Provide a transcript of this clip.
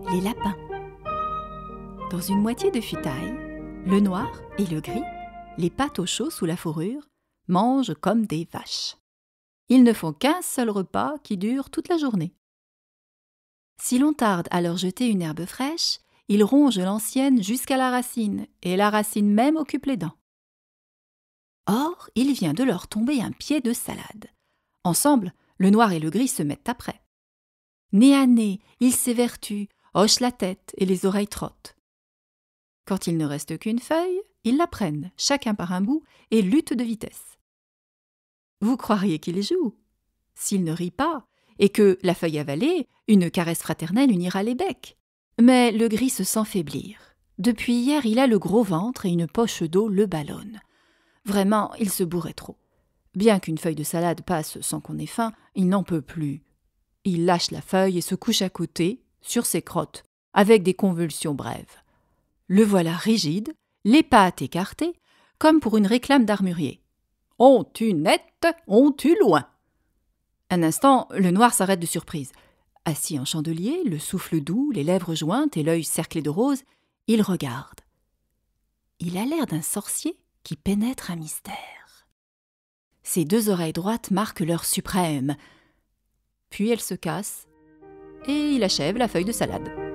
les lapins. Dans une moitié de futaille, le noir et le gris, les pattes au chaud sous la fourrure, mangent comme des vaches. Ils ne font qu'un seul repas qui dure toute la journée. Si l'on tarde à leur jeter une herbe fraîche, ils rongent l'ancienne jusqu'à la racine, et la racine même occupe les dents. Or, il vient de leur tomber un pied de salade. Ensemble, le noir et le gris se mettent après. Nez à nez, ils s'évertuent, hochent la tête et les oreilles trottent. Quand il ne reste qu'une feuille, ils la prennent, chacun par un bout, et luttent de vitesse. Vous croiriez qu'ils jouent. S'ils ne rient pas, et que, la feuille avalée, une caresse fraternelle unira les becs. Mais le gris se sent faiblir. Depuis hier, il a le gros ventre et une poche d'eau le ballonne. Vraiment, il se bourrait trop. Bien qu'une feuille de salade passe sans qu'on ait faim, il n'en peut plus. Il lâche la feuille et se couche à côté, sur ses crottes, avec des convulsions brèves. Le voilà rigide, les pattes écartées, comme pour une réclame d'armurier. « On tue net, on tue loin !» Un instant, le noir s'arrête de surprise. Assis en chandelier, le souffle doux, les lèvres jointes et l'œil cerclé de rose, il regarde. Il a l'air d'un sorcier qui pénètre un mystère. Ses deux oreilles droites marquent l'heure suprême. Puis elle se casse et il achève la feuille de salade.